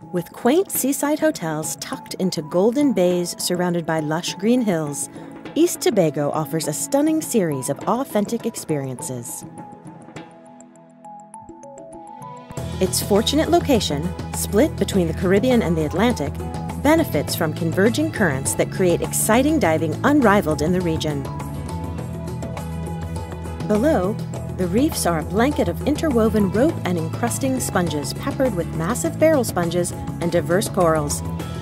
With quaint seaside hotels tucked into golden bays surrounded by lush green hills, East Tobago offers a stunning series of authentic experiences. Its fortunate location, split between the Caribbean and the Atlantic, benefits from converging currents that create exciting diving unrivaled in the region. Below, the reefs are a blanket of interwoven rope and encrusting sponges peppered with massive barrel sponges and diverse corals,